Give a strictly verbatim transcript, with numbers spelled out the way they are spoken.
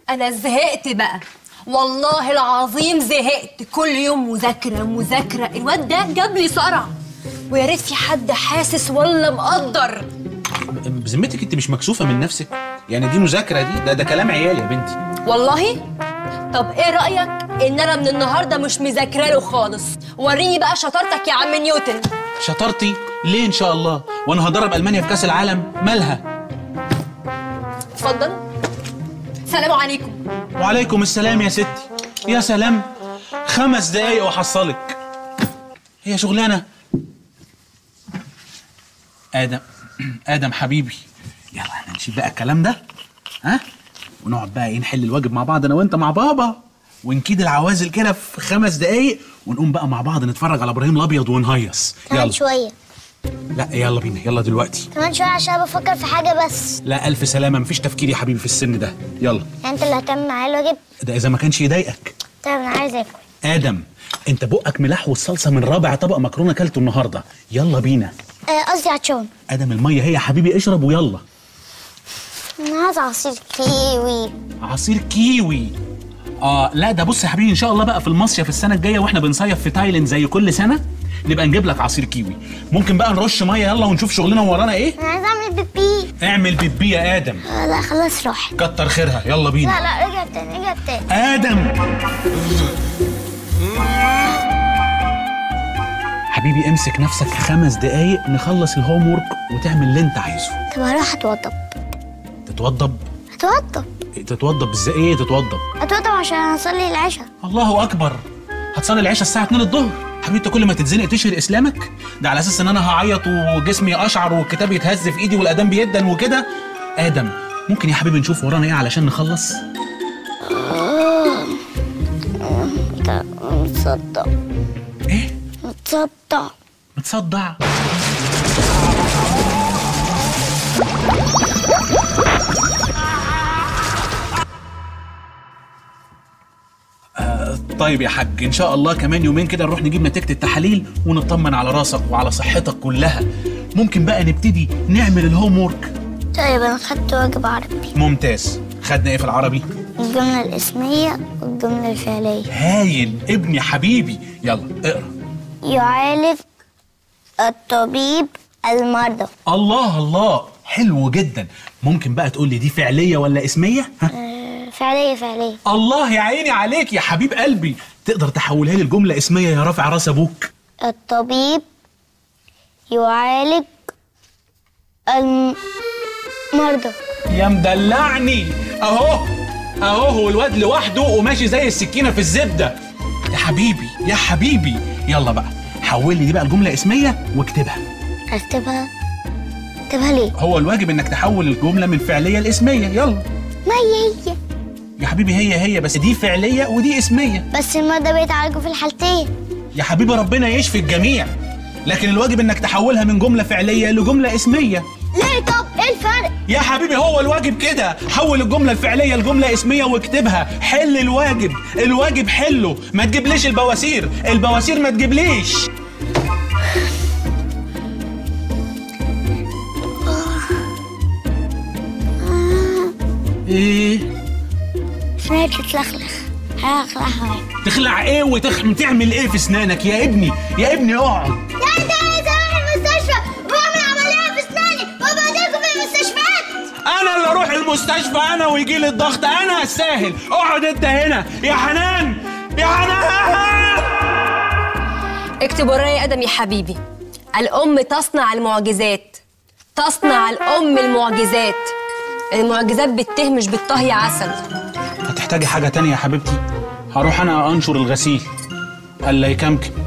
انا زهقت بقى، والله العظيم زهقت. كل يوم مذاكره مذاكره، الواد ده جاب لي صرع، ويا ريت في حد حاسس ولا مقدر. بذمتك انت مش مكسوفه من نفسك؟ يعني دي مذاكره دي؟ ده ده كلام عيال يا بنتي. والله؟ طب ايه رايك ان انا من النهارده مش مذاكره له خالص؟ وريني بقى شطارتك يا عم نيوتن. شطارتي ليه ان شاء الله؟ وانا هدرب المانيا في كاس العالم؟ مالها؟ اتفضل. سلام عليكم. وعليكم السلام يا ستي. يا سلام، خمس دقايق واحصلك. هي شغلانه. ادم ادم حبيبي، يلا احنا نشيل بقى الكلام ده، ها، ونقعد بقى ايه، نحل الواجب مع بعض انا وانت مع بابا، ونكيد العوازل كده في خمس دقايق، ونقوم بقى مع بعض نتفرج على ابراهيم الابيض ونهيص. كمان شويه. لا يلا بينا، يلا دلوقتي. كمان شويه عشان بفكر في حاجه بس. لا الف سلامه، مفيش تفكير يا حبيبي في السن ده. يلا. يعني انت اللي هتعمل معايا الواجب؟ ده اذا ما كانش يضايقك. طيب انا عايز اكل. ادم انت بقك ملح والصلصه من رابع طبق مكرونه كلته النهارده. يلا بينا. قصدي عطشان. ادم الميه هي يا حبيبي، اشرب ويلا. انا عايز عصير كيوي. عصير كيوي؟ اه لا ده بص يا حبيبي، ان شاء الله بقى في المصيف السنه الجايه واحنا بنصيف في تايلاند زي كل سنه نبقى نجيب لك عصير كيوي. ممكن بقى نرش ميه يلا ونشوف شغلنا ورانا ايه. انا عايز اعمل بيبي. اعمل بيبي يا ادم. آه لا خلاص روح. كتر خيرها، يلا بينا. لا لا رجع تاني رجع تاني. ادم حبيبي امسك نفسك خمس دقايق نخلص الهوم وورك وتعمل اللي انت عايزه. طب هروح اتوضب. تتوضب؟ هتوضب. تتوضب ازاي؟ ايه تتوضب؟ اتوضب عشان اصلي العشاء. الله اكبر، هتصلي العشاء الساعه اتنين الظهر؟ حبيبي انت كل ما تتزنق تشهر اسلامك؟ ده على اساس ان انا هعيط وجسمي اشعر والكتاب يتهز في ايدي والاذان بيدن وكده. ادم ممكن يا حبيبي نشوف ورانا ايه علشان نخلص؟ انت متصدع. ايه؟ متصدع. متصدع؟ آه طيب يا حاج، ان شاء الله كمان يومين كده نروح نجيب نتيجة التحاليل ونطمن على راسك وعلى صحتك كلها. ممكن بقى نبتدي نعمل الهوم وورك. طيب انا خدت واجب عربي. ممتاز. خدنا ايه في العربي؟ الجملة الاسمية والجملة الفعلية. هايل ابني حبيبي، يلا اقرا. يعالج الطبيب المرضى. الله الله، حلو جدا. ممكن بقى تقول لي دي فعلية ولا اسمية؟ ها؟ آه فعلية فعلية. الله يا عيني عليك يا حبيب قلبي. تقدر تحولها لي الجملة اسمية يا رافع راس ابوك؟ الطبيب يعالج المرضى. يا مدلعني اهو اهو، هو الواد لوحده وماشي زي السكينة في الزبدة. يا حبيبي يا حبيبي، يلا بقى حول لي دي بقى الجملة اسمية واكتبها. اكتبها؟ اكتبها ليه؟ هو الواجب انك تحول الجملة من فعلية لاسمية. يلا. ما هي هي يا حبيبي، هي هي بس دي فعلية ودي اسمية. بس المرضى بيتعالجوا في الحالتين. يا حبيبي ربنا يشفي الجميع، لكن الواجب انك تحولها من جملة فعلية لجملة اسمية. ليه؟ طب ايه الفرق؟ يا حبيبي هو الواجب كده، حول الجملة الفعلية لجملة اسمية واكتبها. حل الواجب، الواجب حله، ما تجيبليش البواسير، البواسير ما تجيبليش. ايه؟ اسناني بتتلخلخ، هخلعها. تخلع ايه وتعمل ايه في اسنانك يا ابني؟ يا ابني اقعد. يا انت عايز اروح المستشفى واعمل عمليه في اسناني وابهدلكم في المستشفيات. انا اللي اروح المستشفى انا ويجي لي الضغط؟ انا استاهل. اقعد انت هنا يا حنان، يا حنان. اكتب ورايا يا ادم يا حبيبي. الام تصنع المعجزات، تصنع الام المعجزات. المعجزات بالته مش بالطه يا عسل. هتحتاجي حاجة تانية يا حبيبتي؟ هروح انا انشر الغسيل. الا يكمكم.